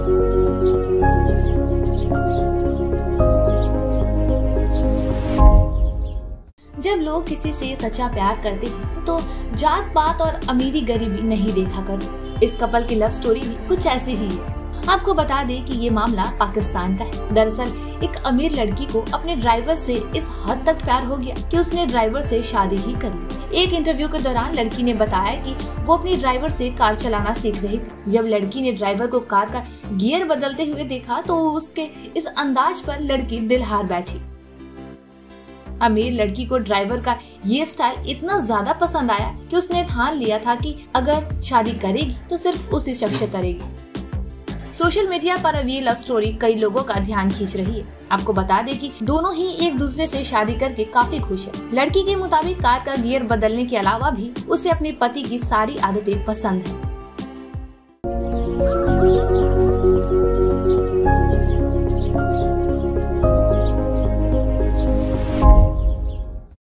जब लोग किसी से सच्चा प्यार करते हैं तो जात पात और अमीरी गरीबी नहीं देखा करते। इस कपल की लव स्टोरी भी कुछ ऐसी ही है। आपको बता दें कि ये मामला पाकिस्तान का है। दरअसल एक अमीर लड़की को अपने ड्राइवर से इस हद तक प्यार हो गया कि उसने ड्राइवर से शादी ही कर ली। एक इंटरव्यू के दौरान लड़की ने बताया कि वो अपने ड्राइवर से कार चलाना सीख रही थी। जब लड़की ने ड्राइवर को कार का गियर बदलते हुए देखा तो उसके इस अंदाज पर लड़की दिल हार बैठी। अमीर लड़की को ड्राइवर का ये स्टाइल इतना ज्यादा पसंद आया कि उसने ठान लिया था कि अगर शादी करेगी तो सिर्फ उसी शख्स से करेगी। सोशल मीडिया पर अब ये लव स्टोरी कई लोगों का ध्यान खींच रही है। आपको बता दें कि दोनों ही एक दूसरे से शादी करके काफी खुश है। लड़की के मुताबिक कार का गियर बदलने के अलावा भी उसे अपने पति की सारी आदतें पसंद है।